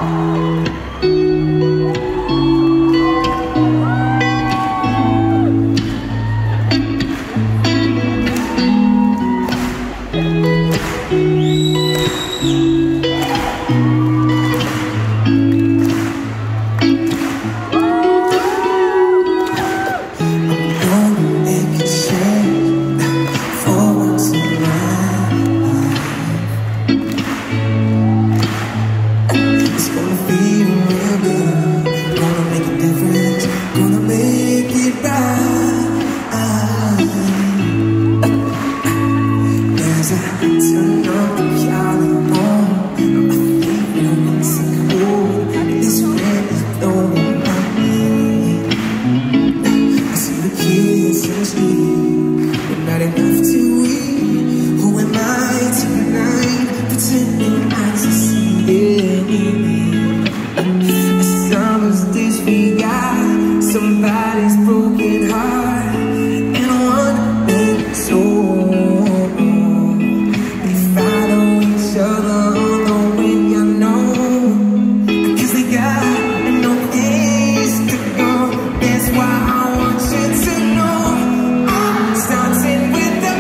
Somebody's broken heart and one big soul. They follow each other on the wind, you know, because they got no place to go. That's why I want you to know I'm starting with the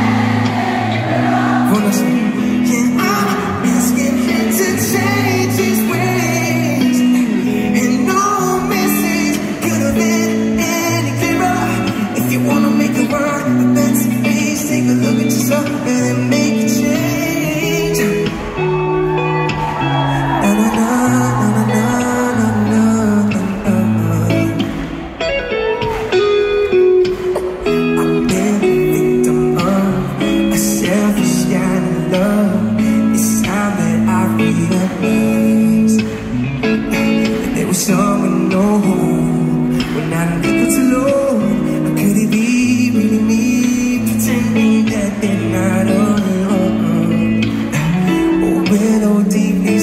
yeah, I'm asking him to change his ways, and no message could have been any clearer. If you wanna make it work, a better place, take a look at yourself and make a change. Na na na na na na na na. I've been a victim of a selfish kind of love. It's time that I realize that there was someone no home when I looked too low. Could it be really me pretending that they're not alone? Oh, well, oh, deep